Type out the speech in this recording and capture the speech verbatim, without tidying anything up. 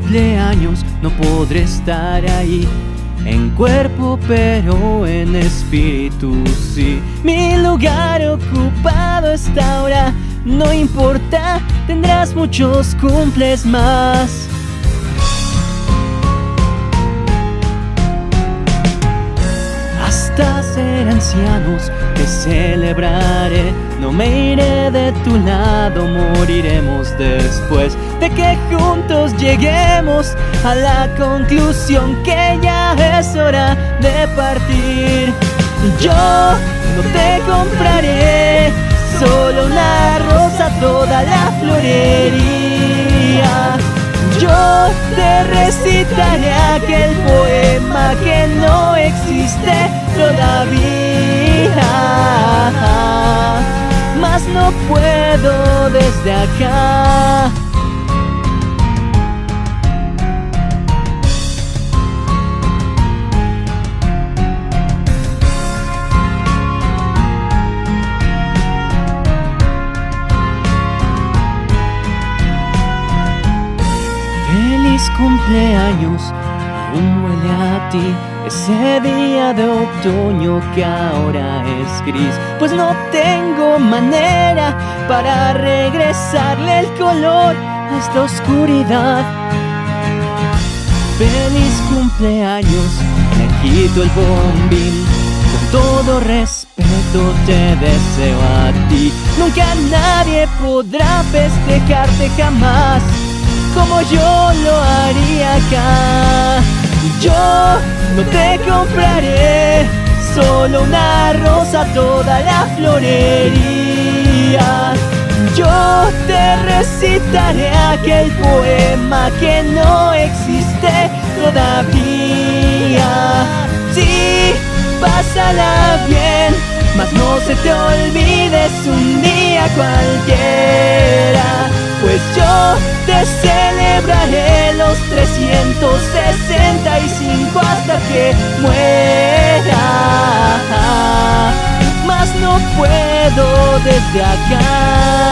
cumpleaños no podré estar ahí, en cuerpo pero en espíritu sí. Mi lugar ocupado está ahora, no importa, tendrás muchos cumples más. Hasta ser ancianos te celebraré, no me iré de tu lado, moriremos después de que juntos lleguemos a la conclusión que ya es hora de partir. Yo no te compraré solo una rosa, toda la florería. Yo te recitaré aquel poema que no existe todavía, mas no puedo desde acá. Feliz cumpleaños, aún huele a ti ese día de otoño que ahora es gris, pues no tengo manera para regresarle el color a esta oscuridad. Feliz cumpleaños, me quito el bombín, con todo respeto te deseo a ti. Nunca nadie podrá festejarte jamás como yo lo haría acá. Yo no te compraré solo una rosa, toda la florería. Yo te recitaré aquel poema que no existe todavía. Sí, pásala bien, mas no se te olvides un día cualquiera, pues yo te celebraré los trescientos sesenta y cinco hasta que muera, mas no puedo desde acá.